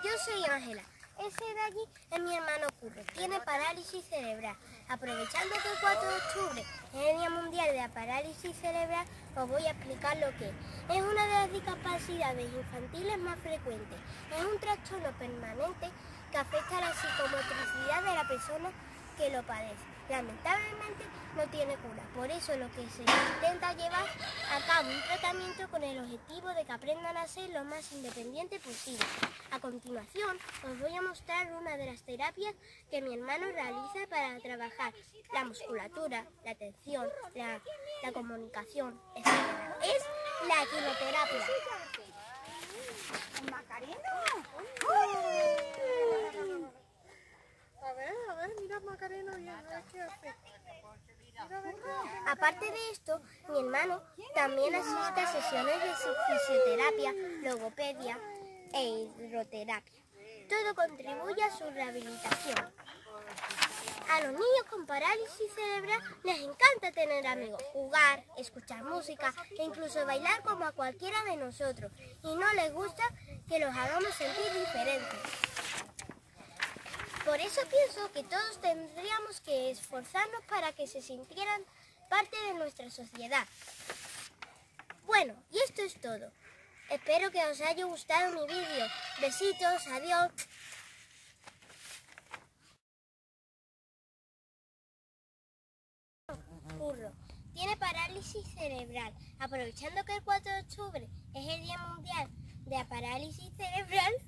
yo soy Ángela. Ese de allí es mi hermano Curro. Tiene parálisis cerebral. Aprovechando que el 4 de octubre es el Día Mundial de la Parálisis Cerebral, os voy a explicar lo que es. Es una de las discapacidades infantiles más frecuentes. Es un trastorno permanente que afecta a la psicomotricidad de la persona que lo padece. Lamentablemente no tiene cura, por eso lo que se intenta llevar a cabo un tratamiento con el objetivo de que aprendan a ser lo más independientes posible. A continuación os voy a mostrar una de las terapias que mi hermano realiza para trabajar la musculatura, la atención, la comunicación, etc. Es la quinoterapia. A ver, mira Macarena bien, a ver qué hace. Aparte de esto, mi hermano también asiste a sesiones de fisioterapia, logopedia e hidroterapia. Todo contribuye a su rehabilitación. A los niños con parálisis cerebral les encanta tener amigos, jugar, escuchar música e incluso bailar como a cualquiera de nosotros. Y no les gusta que los hagamos sentir diferentes. Por eso pienso que todos tendríamos que esforzarnos para que se sintieran parte de nuestra sociedad. Bueno, y esto es todo. Espero que os haya gustado mi vídeo. Besitos, adiós. Curro. Tiene parálisis cerebral. Aprovechando que el 4 de octubre es el Día Mundial de la Parálisis Cerebral,